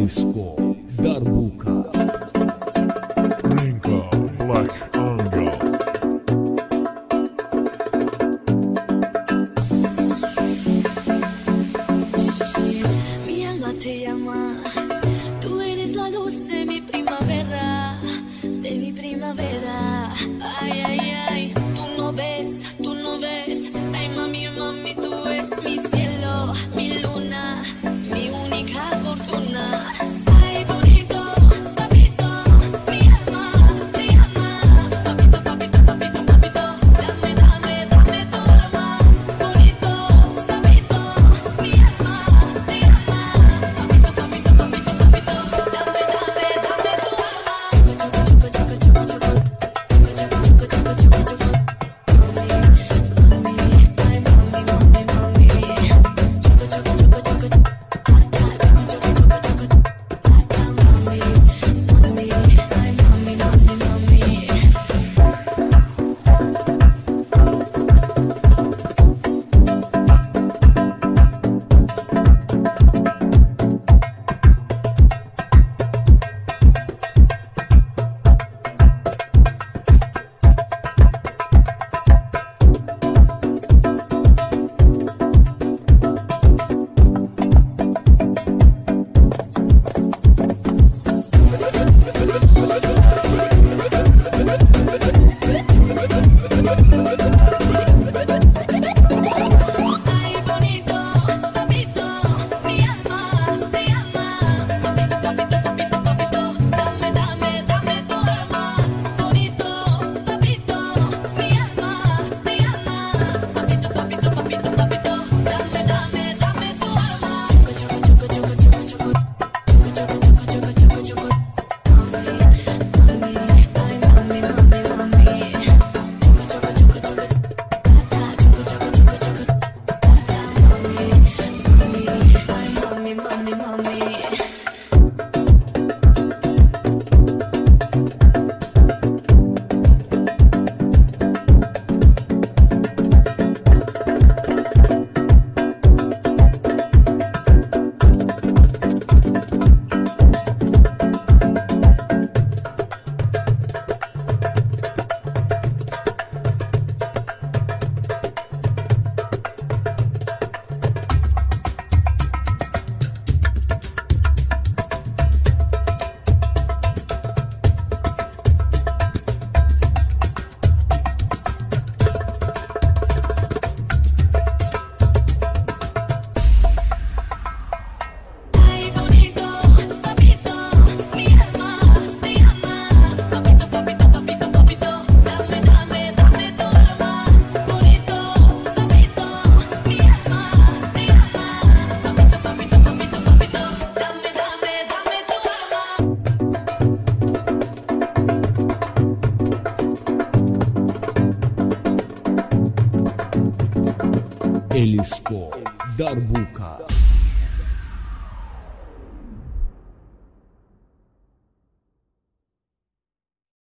Elisko Darbuka Rinka Black Angel. Mi alma te llama, tú eres la luz de mi primavera, de mi primavera. Ay, ay, ay, tú no ves, ay mami, mami, tú eres mi cielo, mi luna, mi única fortuna. Ay, bonito, papito, mi alma te llama, papito, papito, papito, papito, dame, dame, dame tu alma, bonito, papito, mi alma te llama, papito, papito, papito, papito, dame, dame, dame tu alma. Choco, choco, choco, choco, choco, choco, choco, choco, choco, choco. Elisko Darbuka